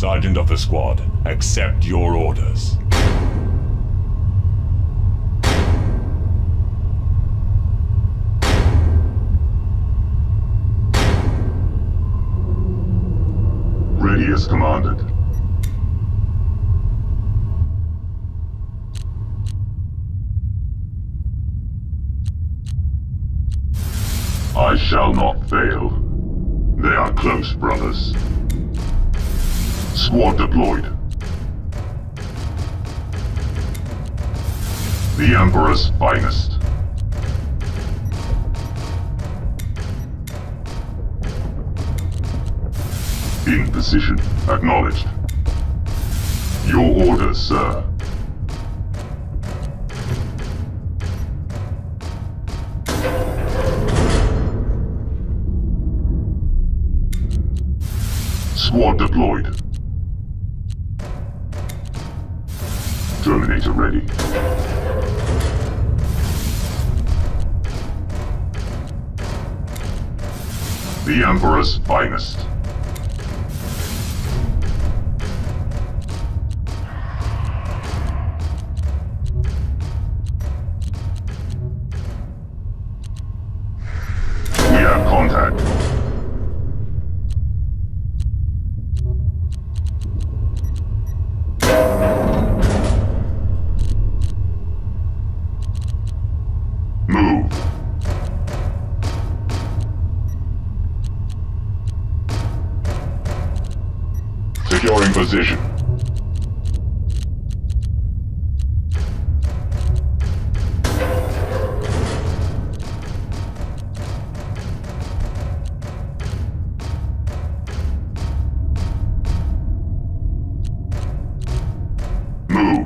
Sergeant of the squad, accept your orders. Ready as commanded. I shall not fail. They are close, brothers. Squad deployed. The Emperor's finest. In position. Acknowledged. Your orders, sir. Squad deployed. Terminator ready. The Emperor's finest. We have contact. Move. Securing position. Move.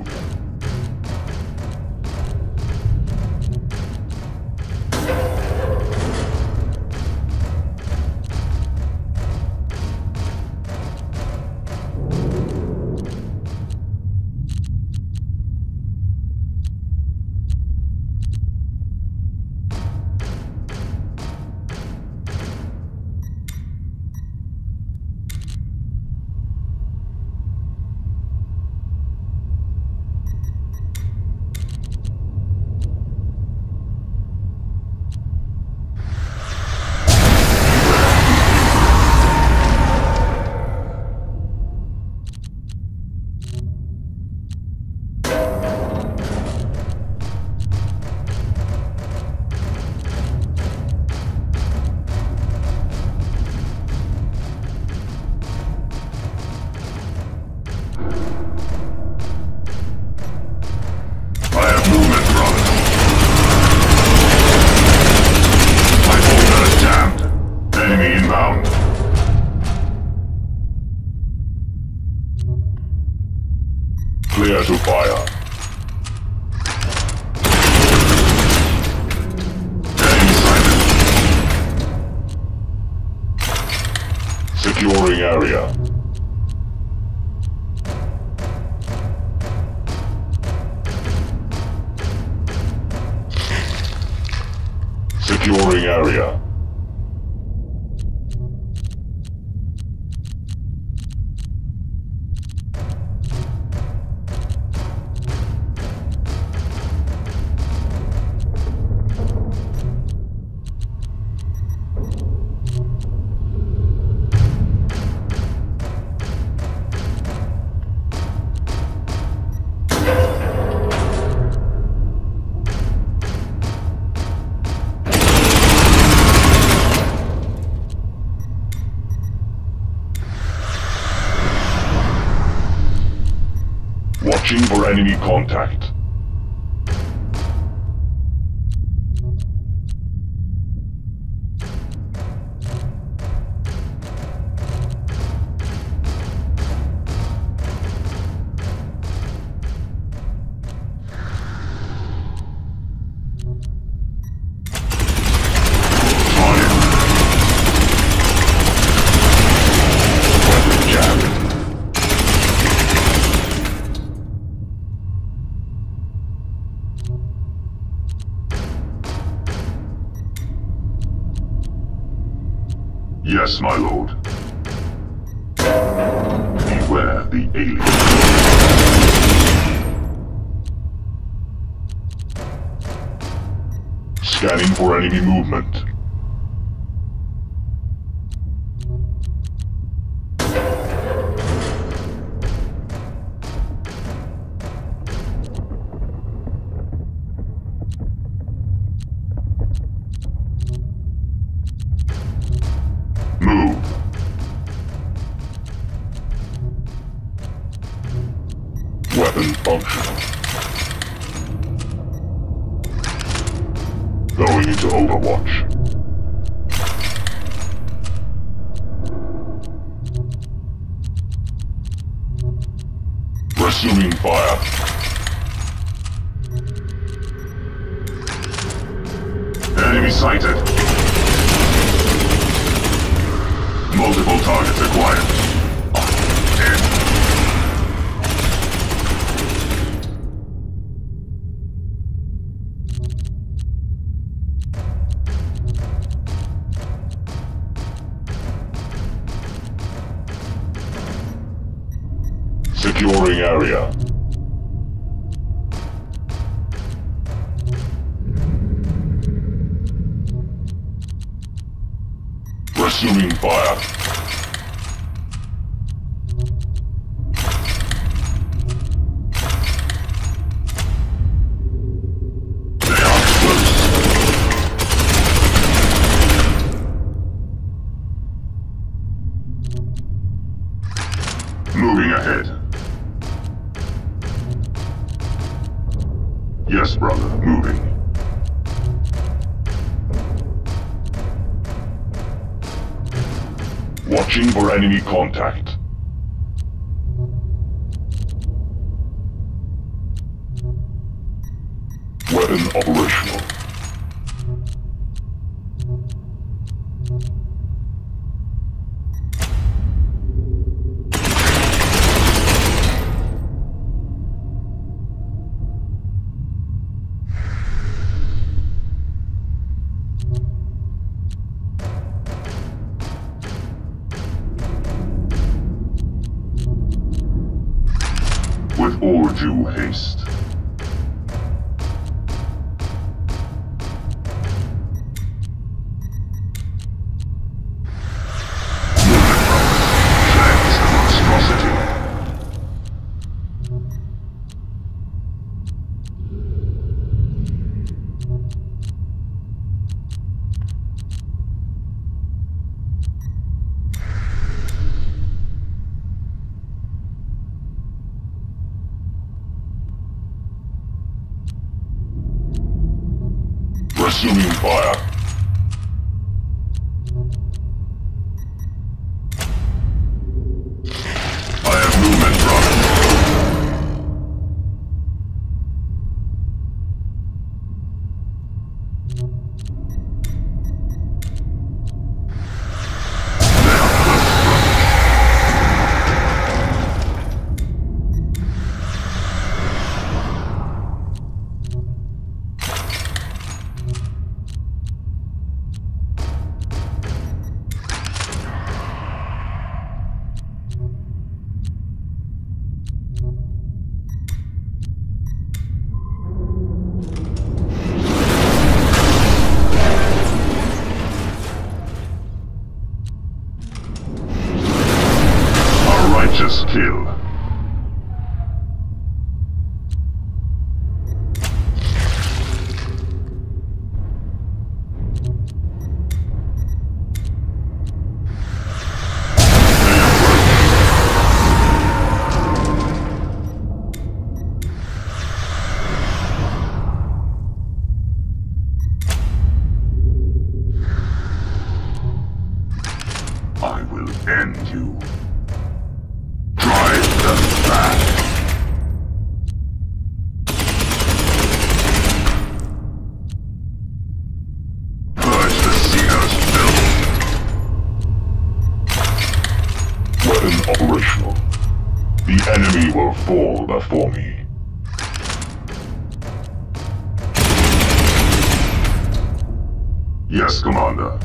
Clear to fire. Enemy sighted. Securing area. Securing area. Watching for enemy contact. Yes, my lord. Beware. the alien. Scanning for enemy movement. Move. Weapon functional. Going into Overwatch. Resuming fire. Enemy sighted. Multiple targets acquired. Dead. Securing area. Resuming fire. They are close. Moving ahead. Yes, brother, moving. Watching for enemy contact. Weapon operational. With all due haste. Plans a monstrosity. Resuming fire. I have movement, brother. They are righteous kill. I will end you. Drive them back. Purge the Seer's filth. Weapon operational. The enemy will fall before me. Yes, Commander.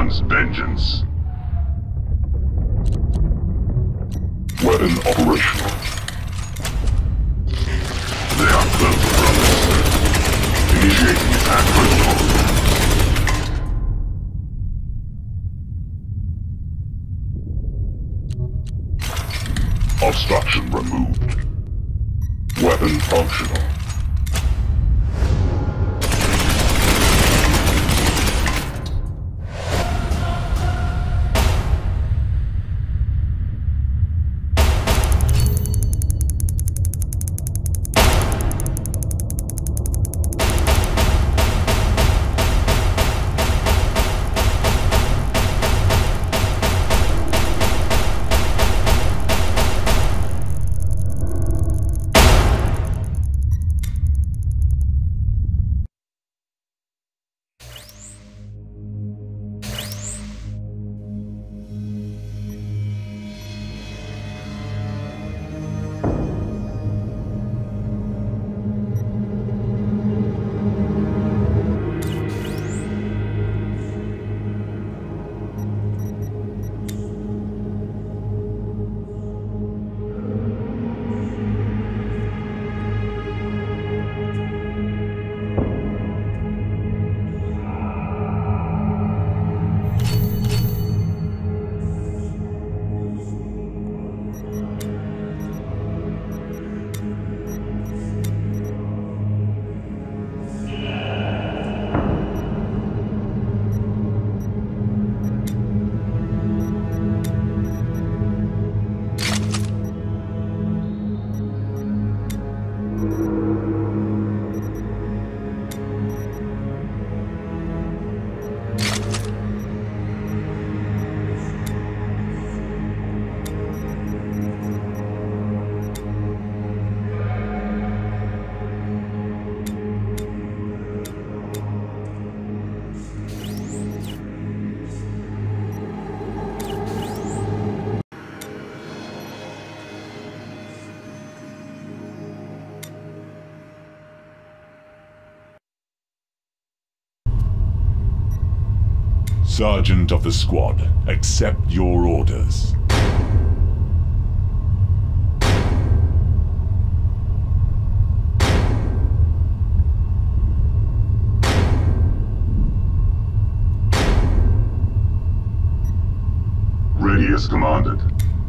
demands vengeance. Weapon operational. They are close brothers. Initiating attack protocol. Obstruction removed. Weapon functional. Sergeant of the squad, accept your orders. Ready as commanded.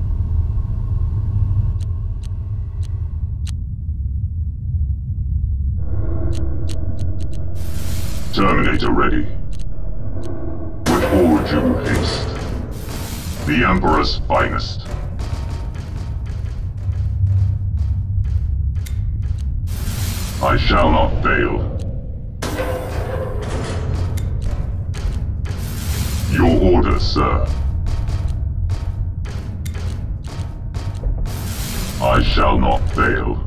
Terminator ready. With all due haste. The Emperor's finest. I shall not fail. Your orders, sir. I shall not fail.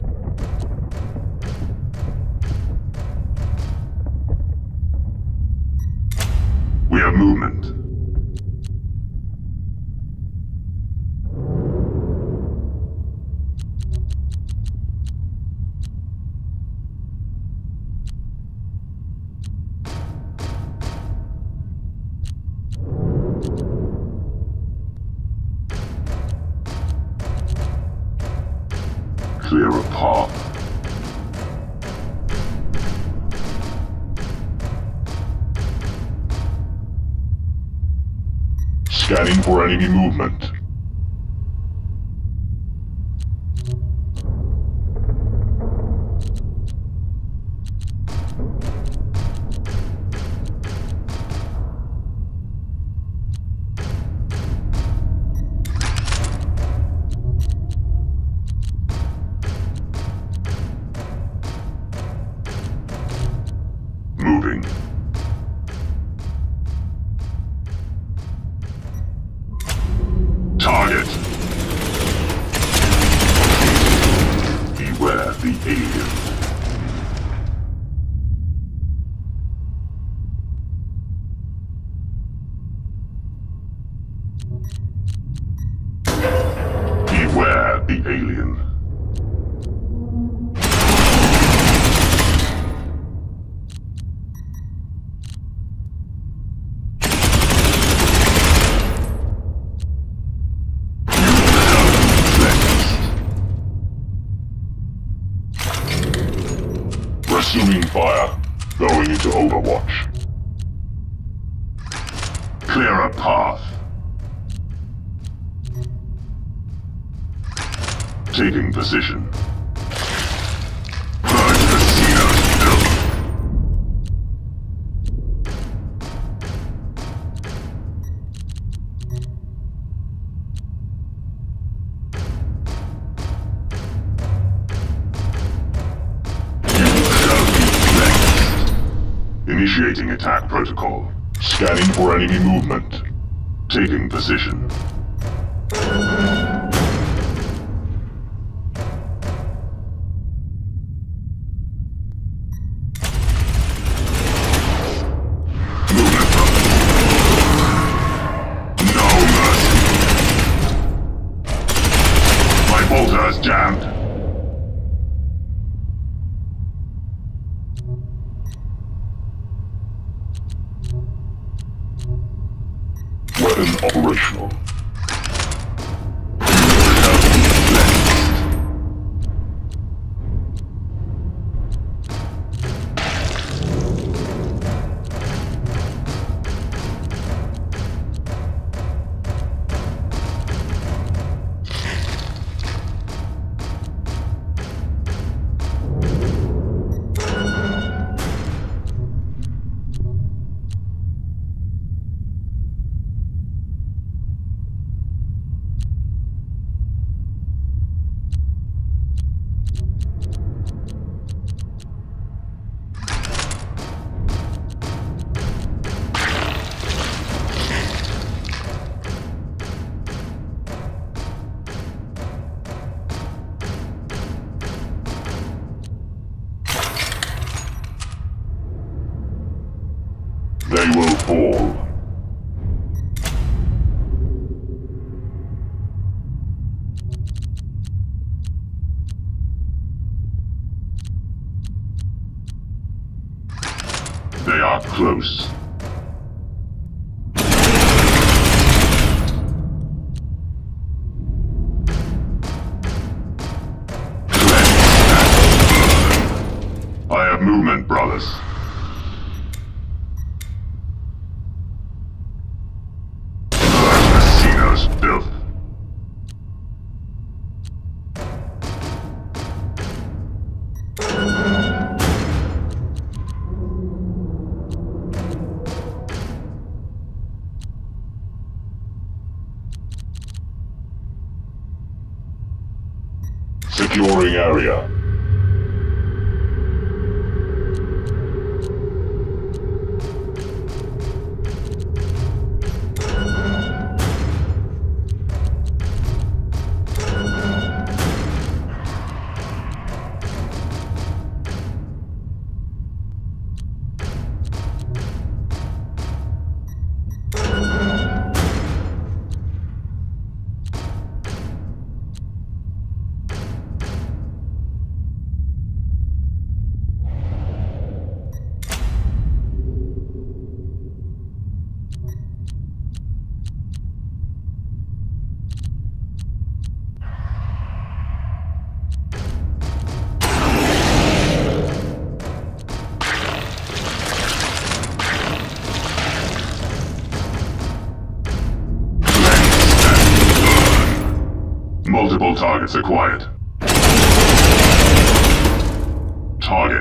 We have movement. Clear a path. Scanning for enemy movement. Moving. Target. Beware the alien. Beware the alien. Resuming fire. Going into Overwatch. Clear a path. Taking position. Purge the Cena's filth. Initiating attack protocol. Scanning for enemy movement. Taking position. Movement brothers. No mercy. My bolter is jammed. Weapon operational. They will fall. They are close. I have movement, brothers. Filth. Securing area. Multiple targets acquired. Target.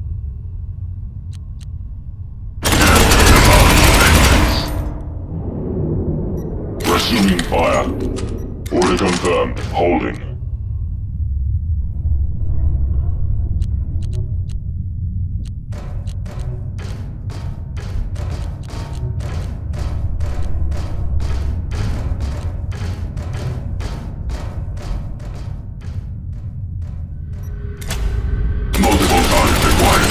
Resuming fire. Order confirmed. Holding. Multiple targets acquired.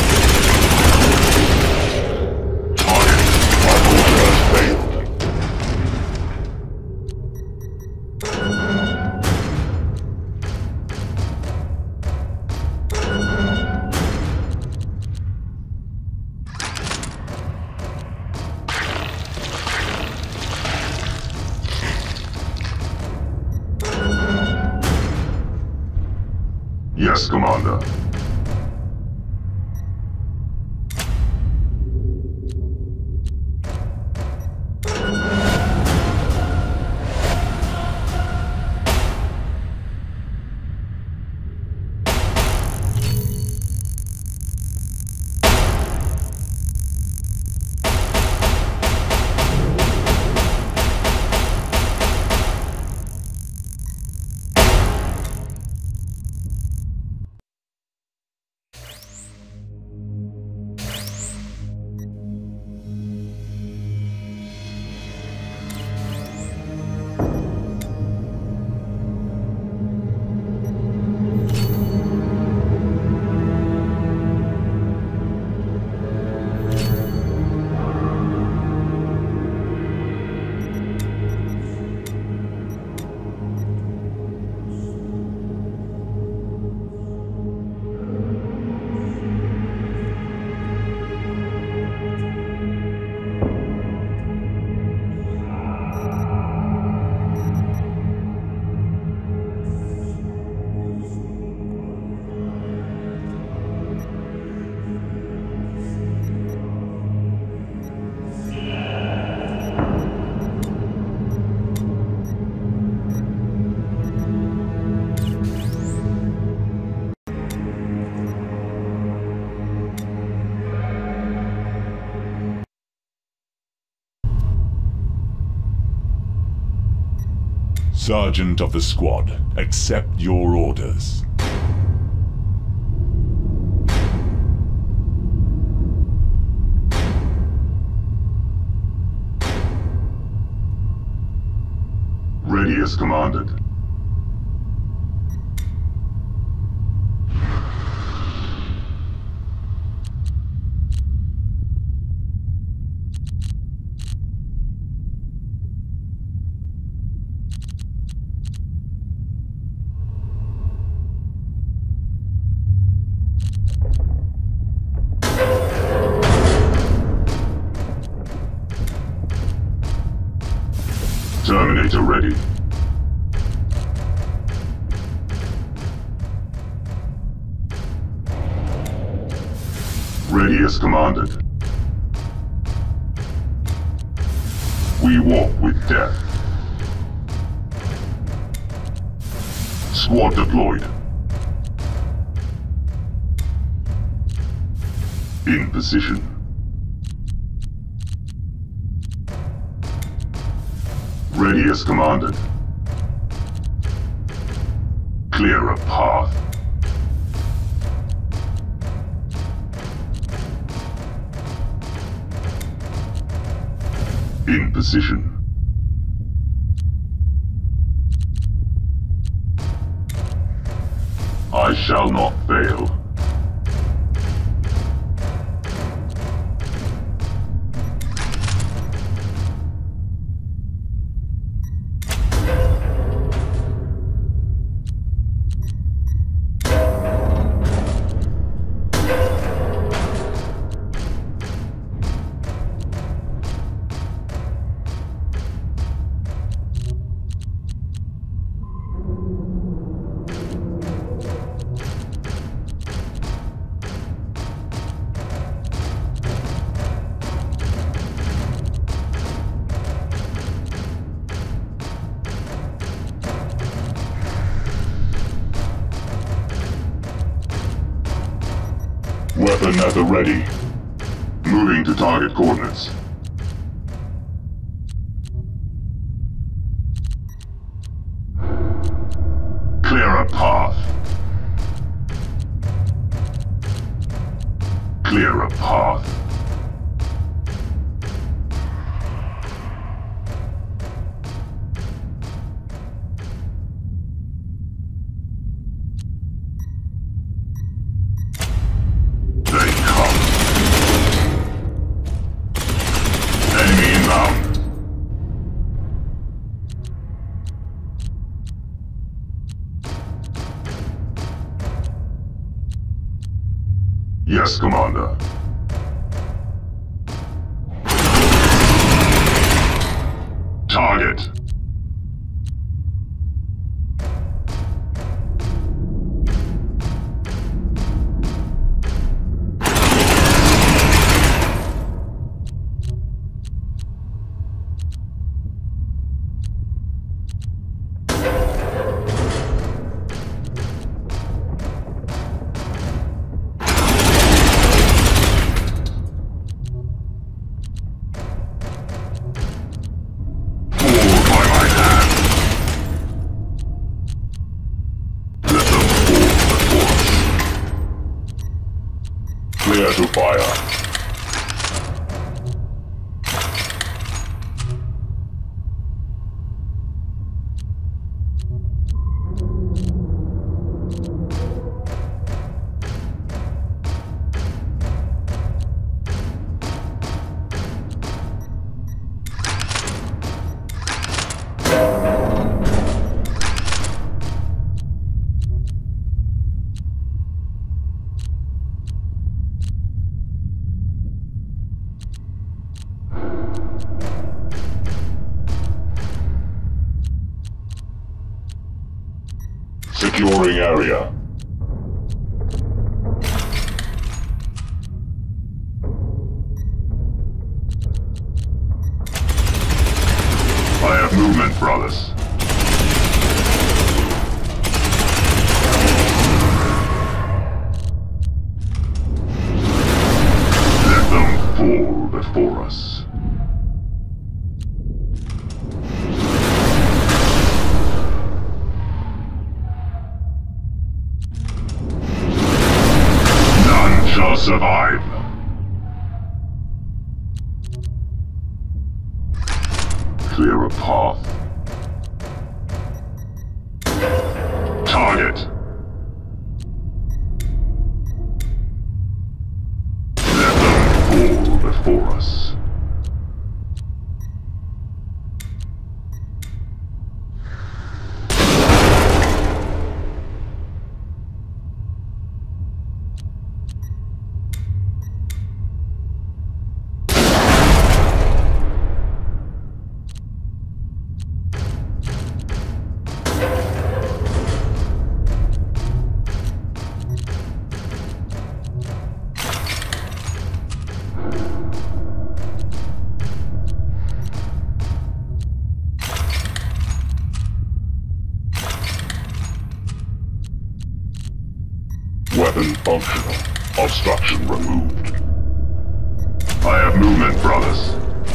Target. My order has failed. Yes, Commander. Sergeant of the squad, accept your orders. Ready as commanded. Terminator ready. Ready as commanded. We walk with death. Squad deployed. In position. Ready as commanded. Clear a path. In position. I shall not fail. Weapon at the ready. Moving to target coordinates. Clear a path. Clear a path. Yes, Commander. Target. Clear to fire. Securing area. I have movement, brothers. Let them fall before us. shall survive. Clear a path. Target. Let them fall before us. Weapon functional. Obstruction removed. I have movement, brothers.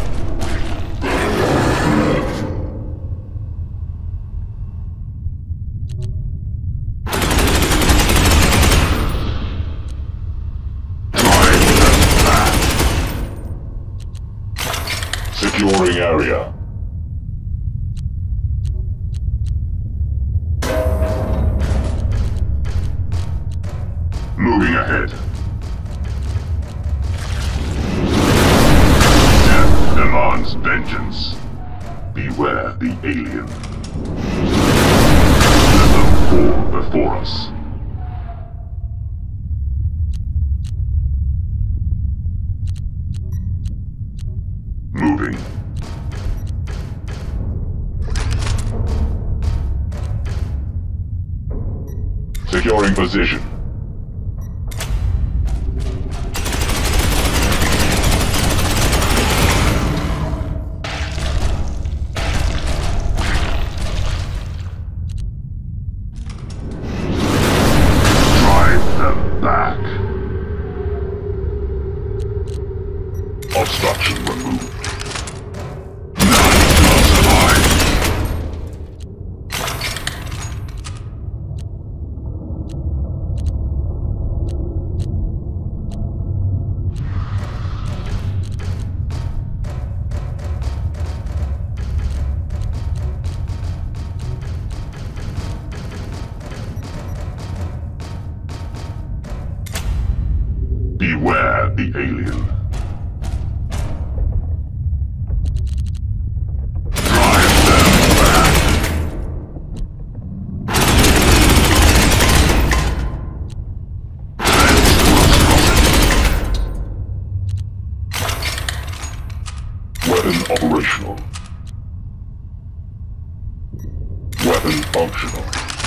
Drive them back. Securing area. Moving ahead. Death demands vengeance. Beware the alien. Let them fall before us. Moving. Securing position. Obstruction removed. None shall survive. Beware the alien. Weapon operational. Weapon functional.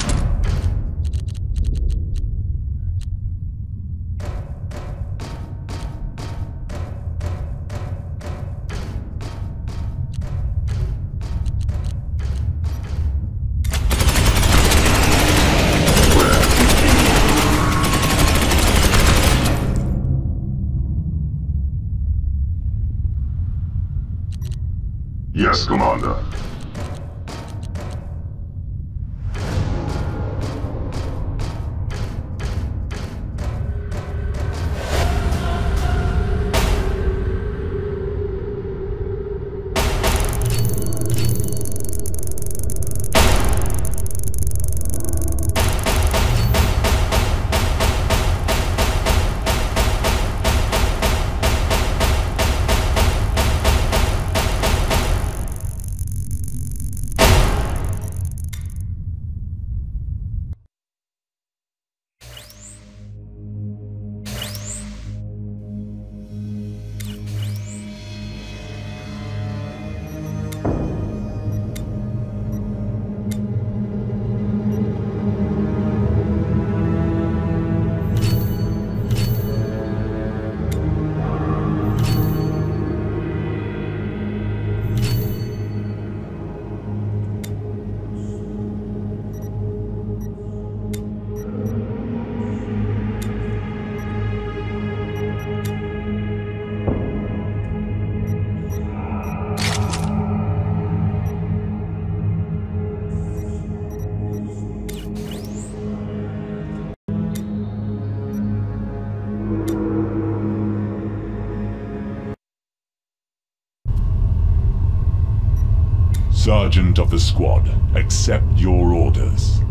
Yes, Commander. Sergeant of the squad, accept your orders.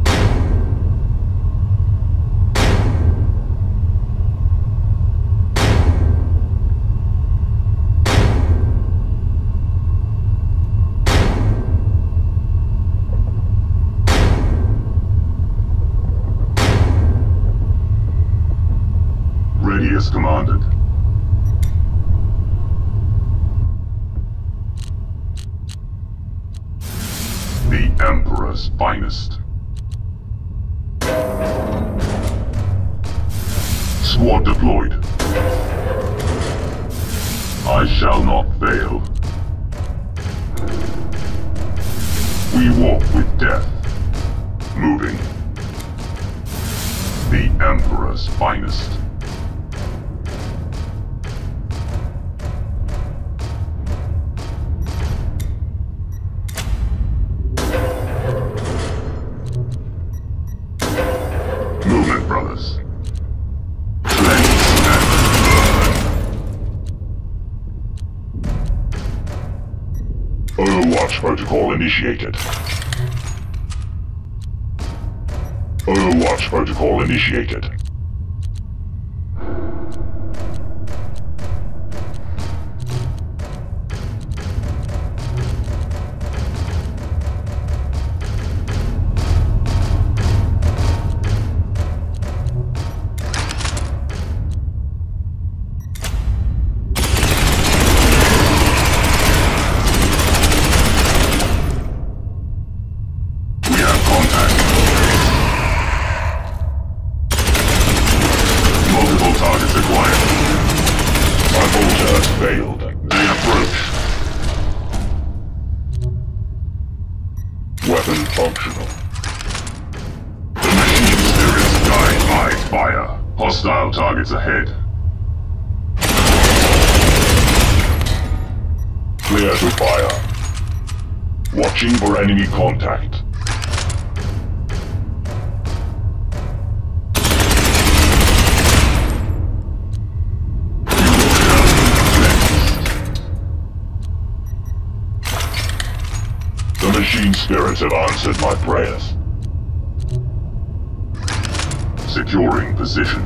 Ready as commanded. The Emperor's finest. Squad deployed. I shall not fail. We walk with death. Moving. The Emperor's finest. Movement, brothers. Cleanse and burn. Overwatch protocol initiated. Overwatch protocol initiated. Failed. They approach. Weapon functional. The machine spirits guide my fire. Hostile targets ahead. Clear to fire. Watching for enemy contact. The machine spirits have answered my prayers. Securing position.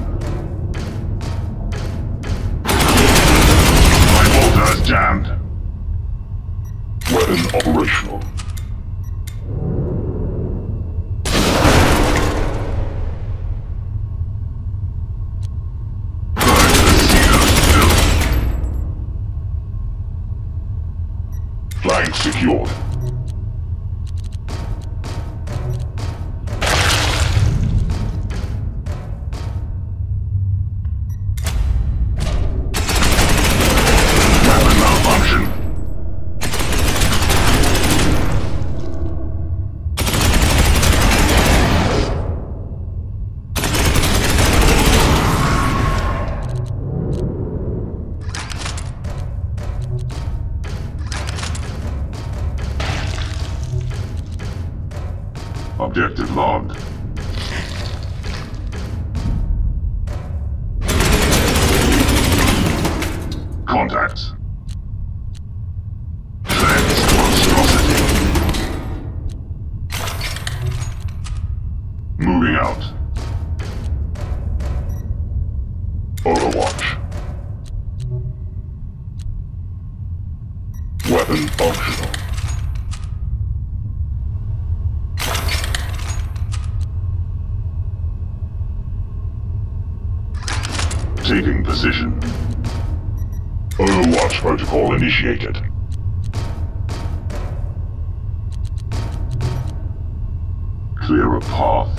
My bolter is jammed. Weapon operational. Burn the sealers built. Flank secured. Objective logged. Contacts. Cleanse monstrosity. Moving out. Overwatch. Weapon functional. Taking position. Overwatch protocol initiated. Clear a path.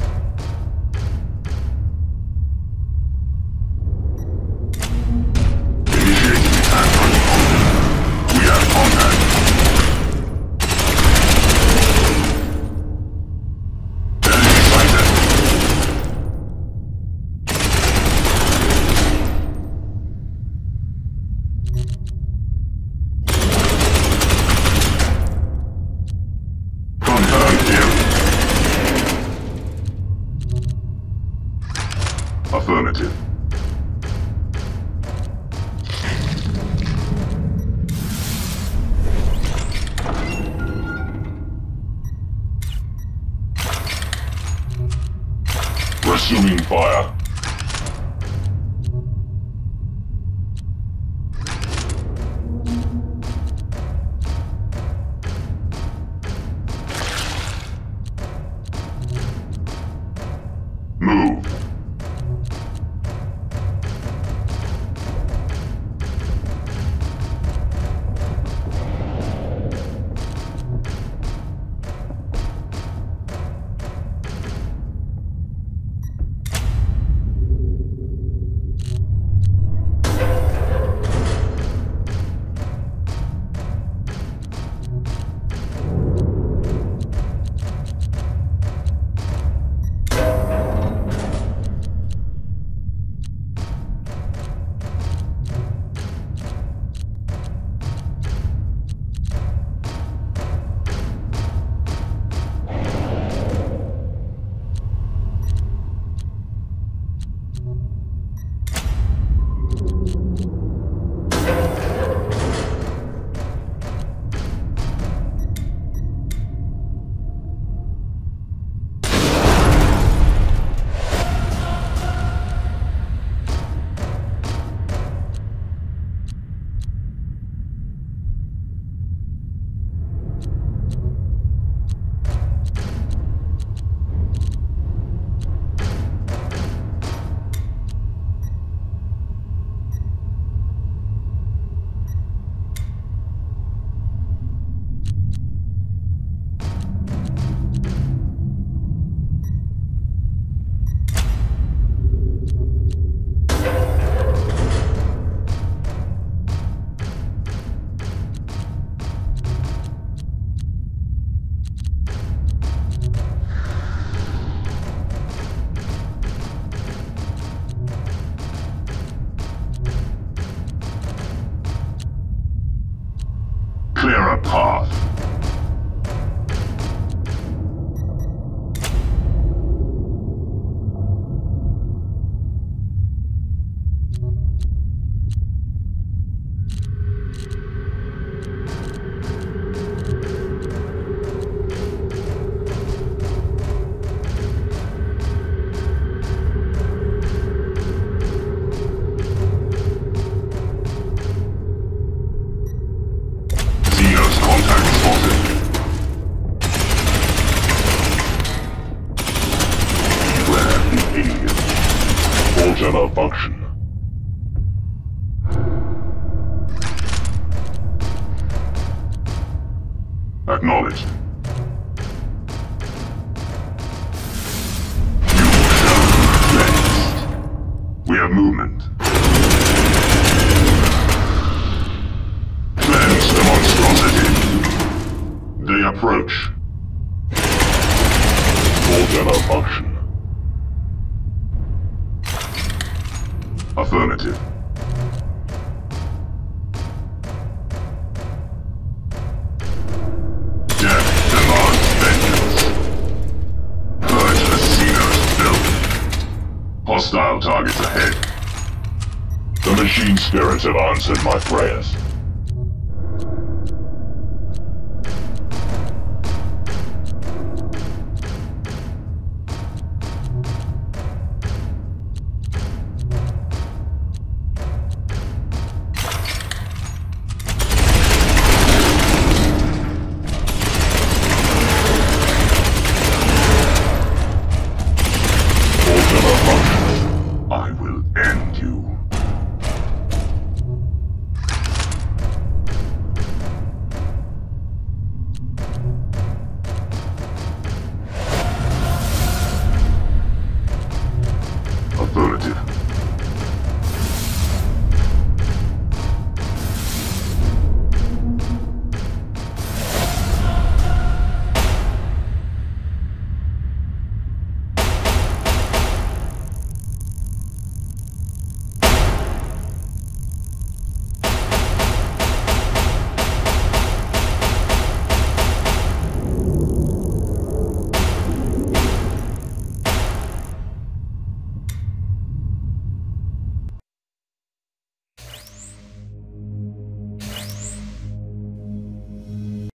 Initiating attack protocol. We have contact. Enemy sighted. Confirmed here. Affirmative. Resuming fire. Move. Clear a path. Malfunction. Acknowledged. You shall be cleansed. We have movement. Cleanse the monstrosity. They approach. Full malfunction. Affirmative. Death demands vengeance. Purge the Xenos filth. Hostile targets ahead. The machine spirits have answered my prayers.